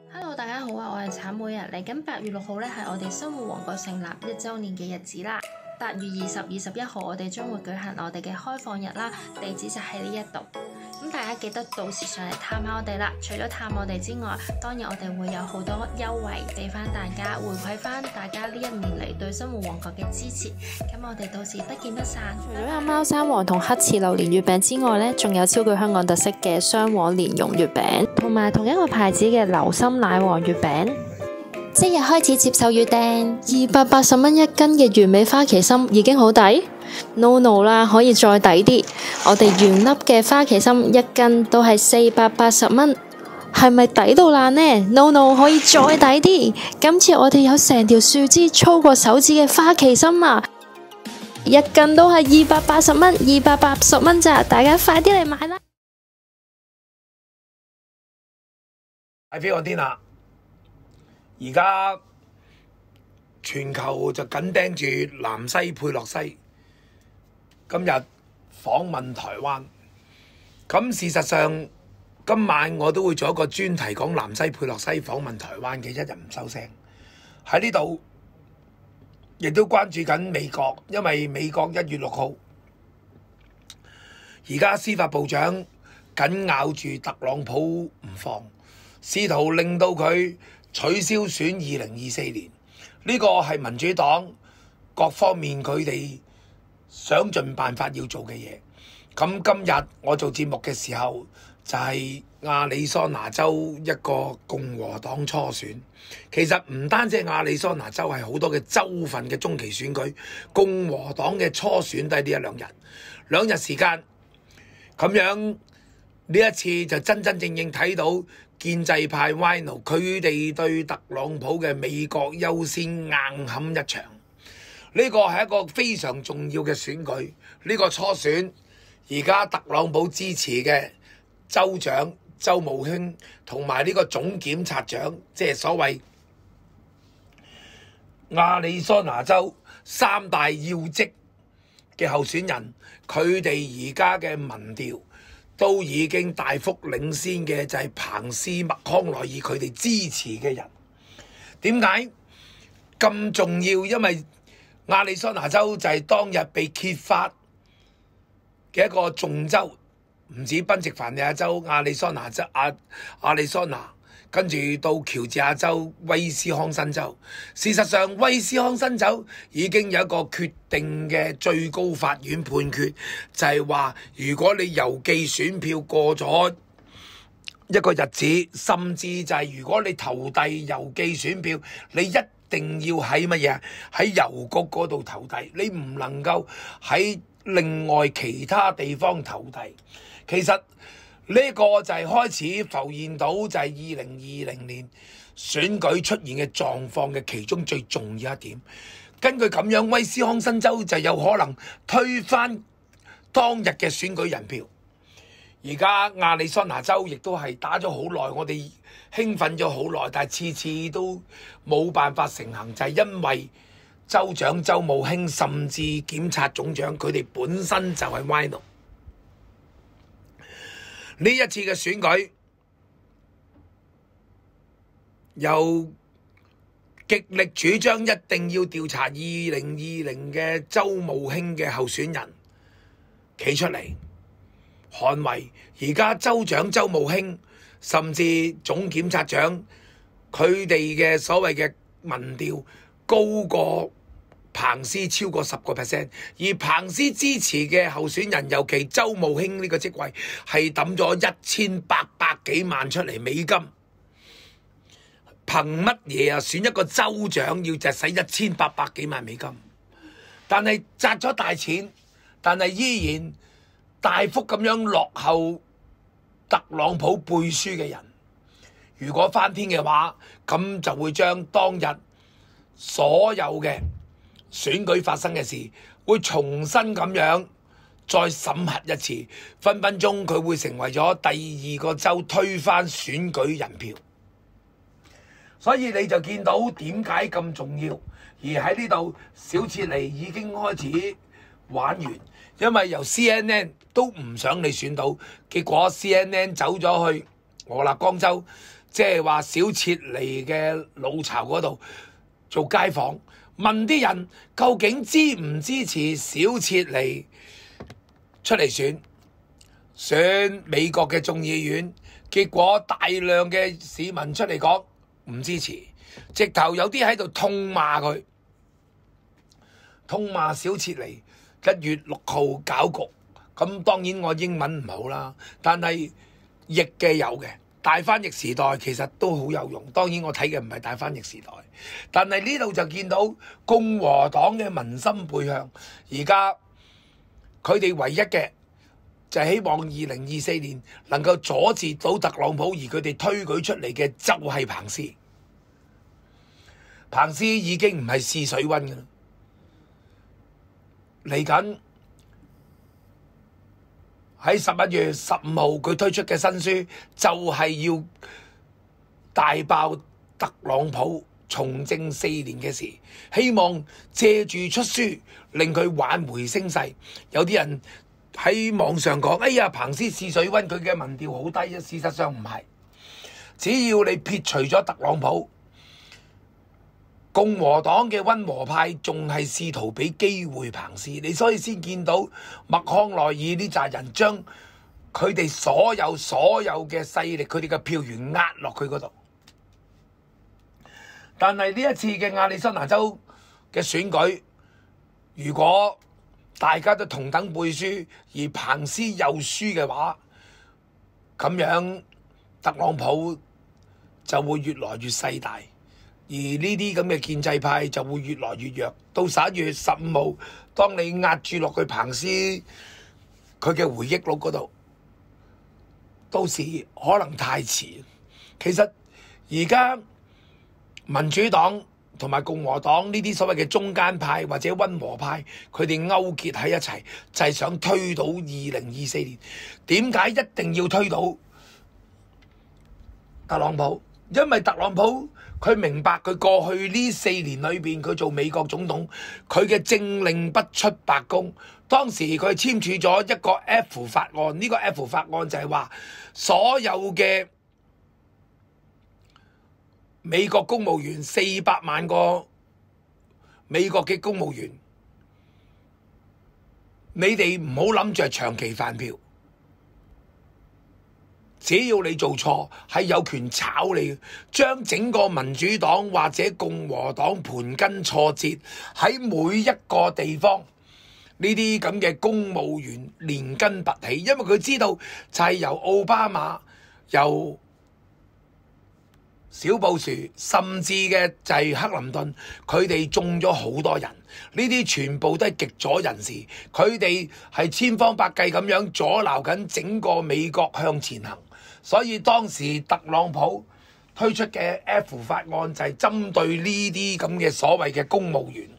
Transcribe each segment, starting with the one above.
Hello， 大家好啊！我係橙妹啊，嚟緊8月6號咧係我哋生活王國成立1週年嘅日子啦。8月20、21號我哋將會舉行我哋嘅開放日啦，地址就喺呢一度。咁大家記得到時上嚟探下我哋啦。除咗探我哋之外，當然我哋會有好多優惠俾翻大家，回饋翻大家呢1年嚟對生活王國嘅支持。咁我哋到時不見不散。除咗有貓山王同黑刺榴蓮月餅之外呢，仲有超具香港特色嘅雙黃蓮蓉月餅，同埋同一個牌子嘅流心奶黃月餅。即日開始接受預訂，280蚊1斤嘅完美花旗參已經好抵。No 啦，可以再抵啲。我哋原粒嘅花旗參1斤都係480蚊，係咪抵到爛呢？No， 可以再抵啲。今次我哋有成條樹枝粗過手指嘅花旗參啊，1斤都係280蚊，280蚊咋，大家快啲嚟買啦！ 喺飛我天啊！而家全球就緊盯住南西佩洛西，今日訪問台灣。咁事實上，今晚我都會做一個專題講南西佩洛西訪問台灣嘅，一日唔收聲。喺呢度亦都關注緊美國，因為美國1月6號，而家司法部長緊咬住特朗普唔放，試圖令到佢取消選2024年。呢個係民主黨各方面佢哋想盡辦法要做嘅嘢。咁今日我做節目嘅時候，就係亞利桑那州一個共和黨初選。其實唔單止亞利桑那州，係好多嘅州份嘅中期選舉，共和黨嘅初選都係呢2日時間。咁樣呢一次就真正睇到建制派 Rhino 佢哋對特朗普嘅美國優先硬撼一場。呢個係一個非常重要嘅選舉。呢個初選而家特朗普支持嘅州長州務卿同埋呢個總檢察長，即係所謂亞利桑那州3大要職嘅候選人，佢哋而家嘅民調都已經大幅領先嘅，就係彭斯、麥康奈爾佢哋支持嘅人。點解咁重要？因為亞利桑那州就係當日被揭發嘅一個重州，唔止賓夕凡尼亞州、亞利桑那州、亞利桑那，跟住到喬治亞州、威斯康辛州。事實上，威斯康辛州已經有一個決定嘅最高法院判決，就係話如果你郵寄選票過咗一個日子，甚至就係如果你投遞郵寄選票，你一定要喺乜嘢？喺郵局嗰度投遞，你唔能夠喺另外其他地方投遞。其實呢個就係開始浮現到就係2020年選舉出現嘅狀況嘅其中最重要一點。根據咁樣，威斯康辛州就有可能推翻當日嘅選舉人票。而家亞利桑那州亦都係打咗好耐，我哋興奮咗好耐，但係次次都冇辦法成行，就係因為州長、州務卿甚至檢察總長佢哋本身就係歪奴。呢一次嘅選舉由極力主張一定要調查2020嘅州務卿嘅候選人企出嚟捍衛，而家州長、州務卿甚至總檢察長佢哋嘅所謂嘅民調高過彭斯超過10%，而彭斯支持嘅候選人，尤其州務卿呢個職位，係抌咗1800幾萬出嚟美金。憑乜嘢啊？選一個州長要就使1800幾萬美金，但係賺咗大錢，但係依然大幅咁樣落後特朗普背書嘅人。如果翻篇嘅話，咁就會將當日所有嘅選舉發生嘅事會重新咁樣再審核一次，分分鐘佢會成為咗第2個州推翻選舉人票。所以你就見到點解咁重要，而喺呢度小切尼已經開始玩完，因為由 CNN 都唔想你選到，結果 CNN 走咗去俄勒岡州即係話小切尼嘅老巢嗰度做街訪，問啲人究竟支唔支持小切尼出嚟選美國嘅眾議院，結果大量嘅市民出嚟講唔支持，直頭有啲喺度痛罵佢，痛罵小切尼1月6號搞局。咁當然我英文唔好啦，但係譯嘅有嘅，大翻譯時代其實都好有用。當然我睇嘅唔係大翻譯時代，但係呢度就見到共和黨嘅民心背向，而家佢哋唯一嘅就係希望2024年能夠阻截到特朗普，而佢哋推舉出嚟嘅就係彭斯。彭斯已經唔係試水溫㗎啦，嚟緊喺11月15號佢推出嘅新書就係要大爆特朗普從政4年嘅事，希望借住出書令佢挽回聲勢。有啲人喺網上講：哎呀，彭斯試水溫，佢嘅民調好低啊！事實上唔係，只要你撇除咗特朗普，共和黨嘅溫和派仲係試圖俾機會彭斯，你所以先見到麥康奈爾呢扎人將佢哋所有嘅勢力，佢哋嘅票源壓落佢嗰度。但係呢一次嘅亞利桑那州嘅選舉，如果大家都同等背書，而彭斯又輸嘅話，咁樣特朗普就會越來越勢大。而呢啲咁嘅建制派就會越來越弱。到11月15號，當你壓住落去彭斯佢嘅回憶錄嗰度，到時可能太遲。其實而家民主黨同埋共和黨呢啲所謂嘅中間派或者溫和派，佢哋勾結喺一齊，就係想推倒2024年。點解一定要推倒特朗普？因為特朗普佢明白佢過去呢4年裏邊，佢做美國總統，佢嘅政令不出白宮。當時佢簽署咗一個 F 法案，呢個 F 法案就係話所有嘅美國公務員400萬個美國嘅公務員，你哋唔好諗住係長期飯票。只要你做錯，係有權炒你，將整個民主黨或者共和黨盤根錯節，喺每一個地方呢啲咁嘅公務員連根拔起，因為佢知道就係由奧巴馬、由小布殊，甚至嘅就係克林頓，佢哋中咗好多人，呢啲全部都係極左人士，佢哋係千方百計咁樣阻撓緊整個美國向前行。所以當時特朗普推出嘅 F 法案就係針對呢啲咁嘅所謂嘅公務員，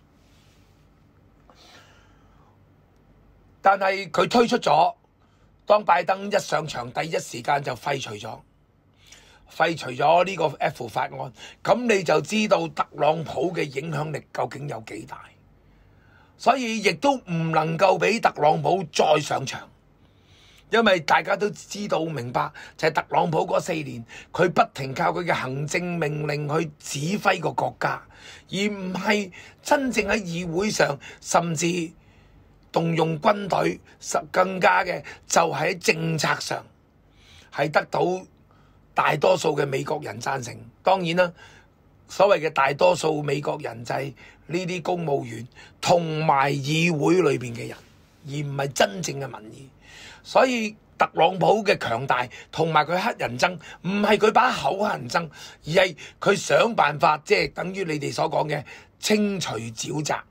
但係佢推出咗，當拜登一上場，第一時間就廢除咗呢個 F 法案，咁你就知道特朗普嘅影響力究竟有幾大。所以亦都唔能夠俾特朗普再上場。因為大家都知道明白，就係特朗普嗰4年，佢不停靠佢嘅行政命令去指揮個國家，而唔係真正喺議會上，甚至動用軍隊，更加嘅就喺政策上係得到大多數嘅美國人贊成。當然啦，所謂嘅大多數美國人就係呢啲公務員同埋議會裏邊嘅人，而唔係真正嘅民意。所以特朗普嘅強大同埋佢黑人憎，唔係佢把口黑人憎，而係佢想辦法，即係等於你哋所講嘅清除沼澤，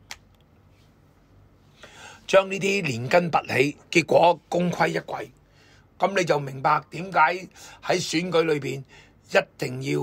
將呢啲連根拔起，結果功虧一簣。咁你就明白點解喺選舉裏邊一定要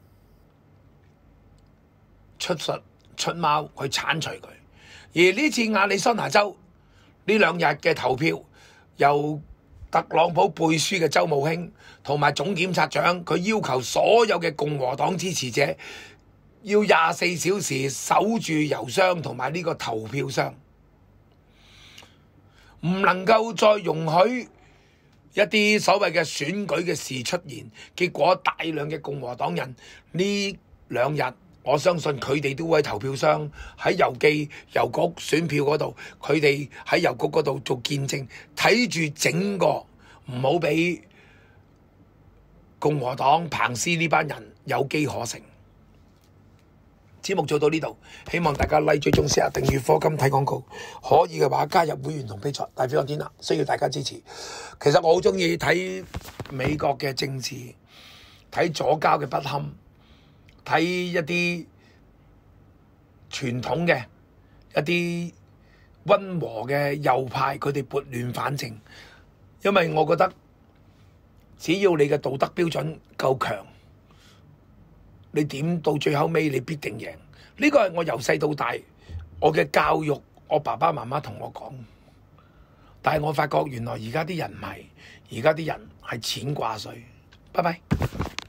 出術出貓去剷除佢。而呢次亞利桑那州呢2日嘅投票，由特朗普背書嘅州務卿同埋總檢察長，佢要求所有嘅共和黨支持者要24小時守住郵箱同埋呢個投票箱，唔能夠再容許一啲所謂嘅選舉嘅事出現，結果大量嘅共和黨人呢兩日，我相信佢哋都會喺投票箱、喺郵寄郵局選票嗰度，佢哋喺郵局嗰度做見證，睇住整個唔好俾共和黨彭斯呢班人有機可乘。節目做到呢度，希望大家 like 追蹤 share 訂閱課金睇廣告，可以嘅話加入會員同 Patreon，大飛我天啦，需要大家支持。其實我好中意睇美國嘅政治，睇左膠嘅不堪，睇一啲傳統嘅一啲溫和嘅右派，佢哋撥亂反正，因為我覺得只要你嘅道德標準夠強，你點到最後尾你必定贏。呢個係我由細到大我嘅教育，我爸爸媽媽同我講。但係我發覺原來而家啲人唔係，而家啲人係錢掛帥。拜拜。